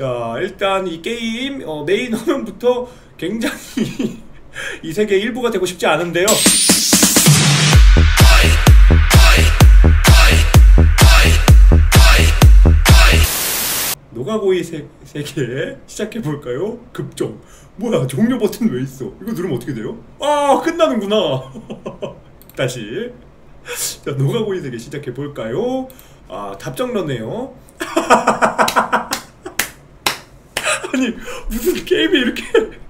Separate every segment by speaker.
Speaker 1: 자, 일단 이 게임 메인 화면부터 굉장히 이 세계 일부가 되고 싶지 않은데요. 노가고이 세계 시작해볼까요? 급종. 뭐야, 종료 버튼 왜 있어? 이거 누르면 어떻게 돼요? 아, 끝나는구나. 다시. 자, 노가고이 세계 시작해볼까요? 아, 답정너네요. 아니, 무슨 게임이 이렇게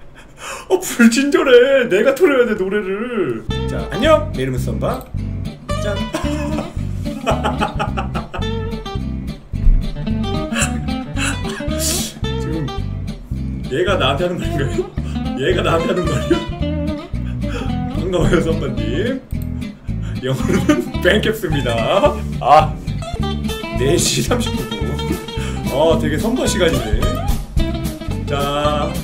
Speaker 1: 불친절해. 내가 틀어야 돼, 노래를. 자, 안녕, 내 이름은 썸바. 짠. 지금 얘가 나한테 하는 말인가요? 얘가 나한테 하는 말이요? 반가워요, 썸바님. 영어로는 뱅캡스입니다. 아, 4시 39분. 되게 선바 시간이네. 자.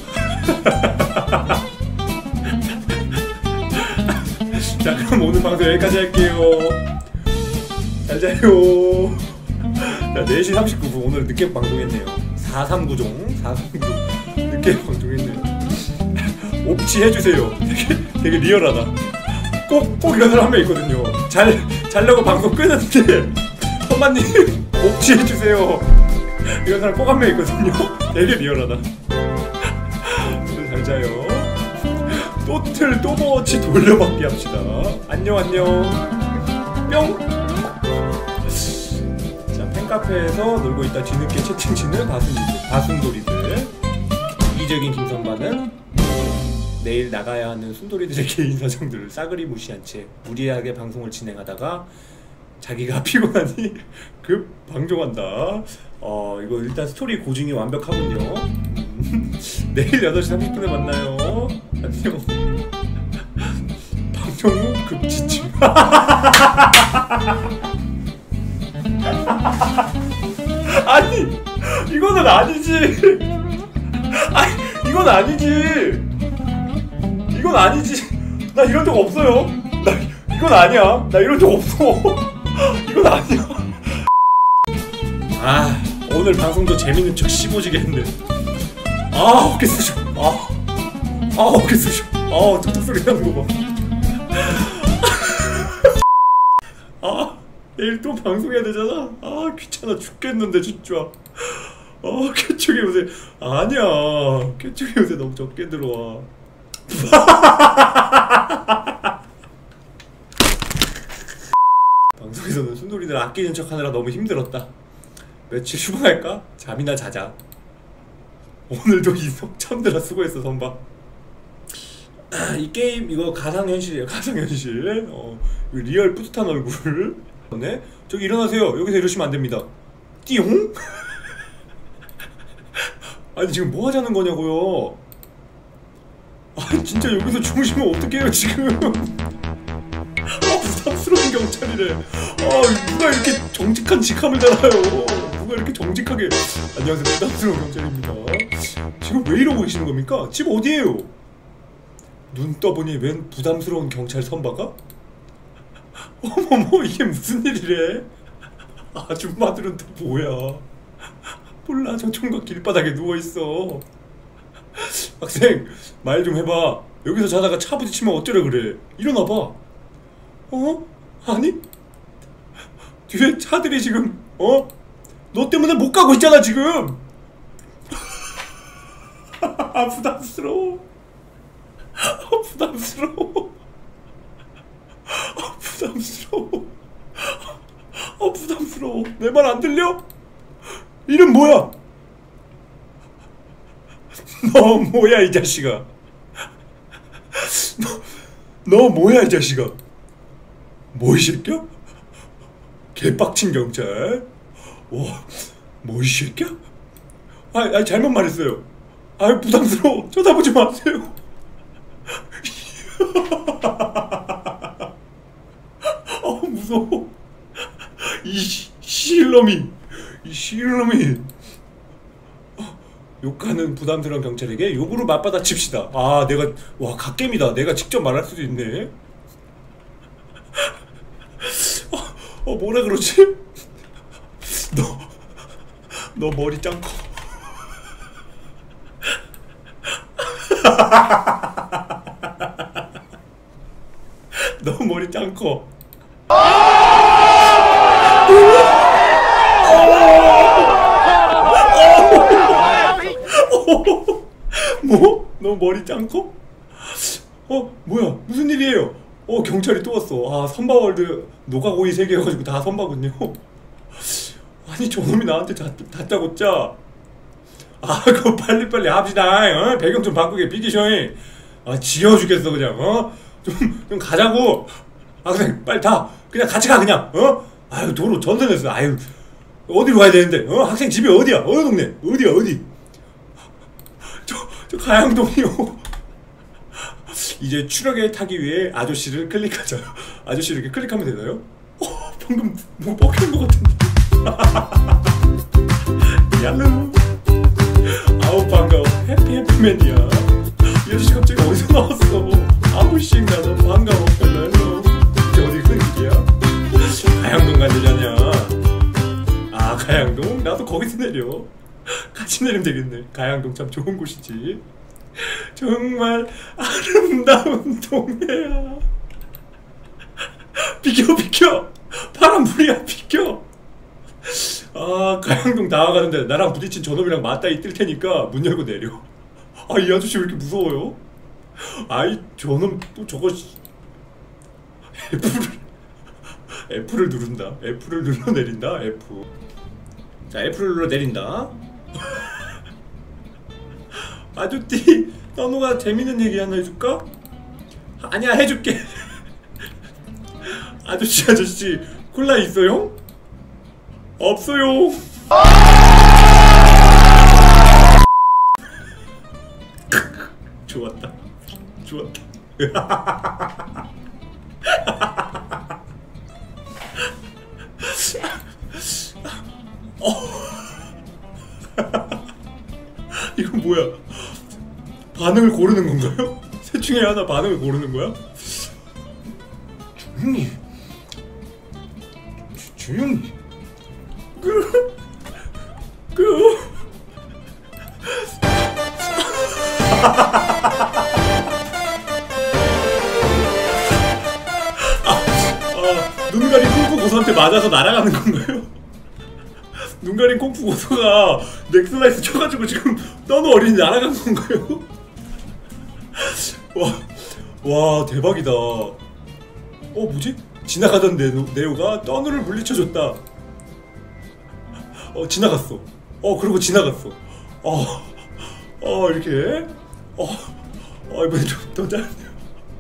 Speaker 1: 자, 그럼 오늘 방송 여기까지 할게요. 잘 자요. 자, 4시 39분. 오늘 늦게 방송했네요. 439종 439 늦게 방송했네요. 옵치 해주세요. 되게 리얼하다. 꼭 이런 사람 한 명 있거든요. 자려고 방송 끄는데 선마님 옵치 해주세요. 이런 사람 꼭 한 명 있거든요. 되게 리얼하다. 오늘 잘 자요. 또머치 돌려받기 합시다. 안녕 뿅. 자, 팬카페에서 놀고 있다 뒤늦게 채팅 치는 바순돌이들. 이기적인 김선반은 내일 나가야 하는 순돌이들의 개인 사정들을 싸그리 무시한 채 무리하게 방송을 진행하다가 자기가 피곤하니 급 방종한다. 이거 일단 스토리 고증이 완벽하군요. 내일 8시 30분에 만나요. 안녕. 방종 후 급 지침. 아니, 이거는 아니지. 아니, 이건 아니지. 이건 아니지. 나 이런 적 없어요. 이건 아니야. 나 이런 적 없어. 이건 아니야. 아, 오늘 방송도 재밌는 척 씹어지게 했네. 아, 어깨 쑤셔. 어깨 쑤셔. 툭툭 소리 나는 거 봐. 내일 또 방송해야 되잖아. 귀찮아 죽겠는데 진짜. 개척이 요새 아니야. 개척이 요새 너무 적게 들어와. 방송에서는 순돌이들 아끼는 척 하느라 너무 힘들었다. 며칠 휴방할까? 잠이나 자자. 오늘도 이속 참느라 수고했어, 선바. 이 게임 이거 가상현실이에요. 가상현실. 리얼 뿌듯한 얼굴. 네? 저기 일어나세요. 여기서 이러시면 안 됩니다. 띠용? 아니, 지금 뭐 하자는 거냐고요. 진짜 여기서 주무시면 어떡해요 지금. 부담스러운 경찰이래. 누가 이렇게 정직한 직함을 달아요. 누가 이렇게 정직하게. 안녕하세요, 부담스러운 경찰입니다. 지금 왜 이러고 계시는 겁니까? 집 어디에요? 눈 떠보니 웬 부담스러운 경찰 선바가? 어머머, 이게 무슨 일이래? 아줌마들은 또 뭐야? 몰라, 저 총각 길바닥에 누워있어. 학생, 말 좀 해봐. 여기서 자다가 차 부딪히면 어쩌려 그래. 일어나봐. 아니? 뒤에 차들이 지금 너 때문에 못 가고 있잖아 지금. 부담스러워. 부담스러워. 부담스러워. 내 말 안 들려? 이름 뭐야? 너 뭐야 이 자식아. 너 뭐야 이 자식아. 뭐 이 새끼야? 개빡친 경찰. 와, 뭐 이 새끼야? 잘못 말했어요. 부담스러워. 쳐다보지 마세요. 무서워. 이 실놈이. 욕하는 부담스러운 경찰에게 욕으로 맞받아 칩시다. 내가 갓겜이다. 내가 직접 말할 수도 있네. 뭐라 그러지? 너 머리 짱 커. 너 머리 짱 커. 뭐? 너 머리 짱 커? 뭐야? 무슨 일이에요? 경찰이 또 왔어. 아, 선바월드 노가고이 세계여가지고 다 선바군요. 아니, 저놈이 나한테 다짜고 짜. 아, 그거 빨리빨리 합시다. 배경 좀 바꾸게, 비키셔잉. 아, 지겨워 죽겠어, 그냥. 좀 가자고. 아, 그냥 빨리 다. 그냥 같이 가, 그냥. 아유, 도로 전선했어. 아유, 어디로 가야 되는데? 학생 집이 어디야? 어느 동네? 어디야, 어디? 저 가양동이요. 이제 추락에 타기 위해 아저씨를 클릭하자. 아저씨를 이렇게 클릭하면 되나요? 방금 뭐 먹힌 것 같은데. 얄루. 아우, 반가워. 해피맨이야. 이 아저씨 갑자기 어디서 나왔어? 아우씨, 나도 반가워. 헬로. 이제 어디 큰길이야? 가양동 간대잖냐. 아, 가양동? 나도 거기서 내려. 같이 내리면 되겠네. 가양동 참 좋은 곳이지. 정말 아름다운 동네야. 비켜. 바람 불이야, 비켜. 아, 가양동 다 와가는데 나랑 부딪힌 저놈이랑 맞다이 뜰 테니까 문 열고 내려. 아, 이 아저씨 왜 이렇게 무서워요? 아이, 저놈 또 저거 F를 누른다. F를 눌러 내린다. F. 자, F를 눌러 내린다. 아주띠, 너누가 재밌는 얘기 하나 해줄까? 아니야, 해줄게. 아저씨, 콜라 있어요? 없어요. 좋았다. 이건 뭐야? 반응을 고르는 건가요? 셋 중에 하나 반응을 고르는 거야? 조용히. 눈 가린 콩푸 고소한테 맞아서 날아가는 건가요? 눈 가린 콩푸 고소가 넥슬라이스 쳐가지고 지금 떠는 어린이 날아간 건가요? 와, 대박이다. 뭐지? 지나가던 네오가 떠누를 물리쳐줬다. 지나갔어. 그리고 지나갔어. 이렇게. 이번엔 좀 더 짧네요.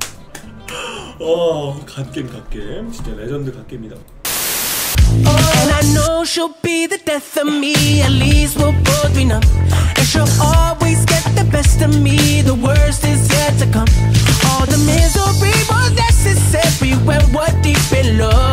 Speaker 1: 갓겜. 진짜 레전드 갓겜이다.
Speaker 2: And I know she'll be the death of me. At least we'll both be numb. And she'll always get the best of me. The worst is yet to come. All the misery was necessary when we're deep in love.